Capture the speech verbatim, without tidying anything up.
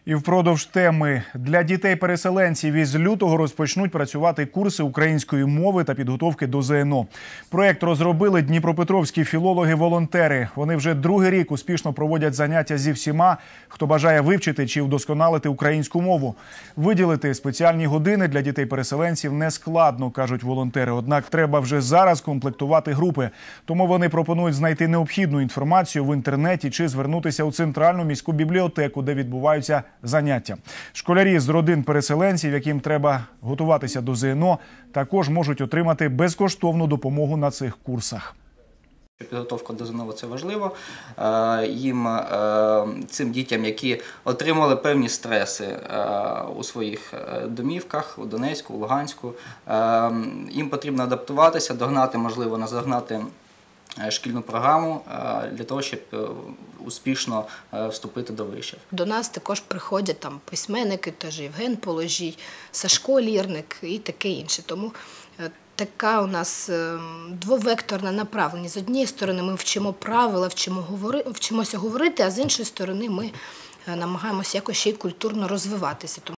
І впродовж теми для дітей-переселенців із лютого розпочнуть працювати курси української мови та підготовки до зе ен о. Проєкт розробили дніпропетровські філологи-волонтери. Вони вже другий рік успішно проводять заняття зі всіма, хто бажає вивчити чи вдосконалити українську мову. Виділити спеціальні години для дітей-переселенців не складно, кажуть волонтери. Однак треба вже зараз комплектувати групи. Тому вони пропонують знайти необхідну інформацію в інтернеті чи звернутися у центральну міську бібліотеку, де відбуваються заняття. Школярі з родин переселенців, яким треба готуватися до зе ен о, також можуть отримати безкоштовну допомогу на цих курсах. Підготовка до зе ен о – це важливо. Їм, цим дітям, які отримали певні стреси у своїх домівках, у Донецьку, у Луганську, їм потрібно адаптуватися, догнати, можливо, наздогнати шкільну програму для того, щоб успішно вступити до вишів. До нас також приходять там письменники, теж Євген Положій, Сашко Лірник і таке інше. Тому така у нас двовекторна направленість. З однієї сторони ми вчимо правила, вчимо говори, вчимося говорити, а з іншої сторони ми намагаємося якось ще й культурно розвиватися.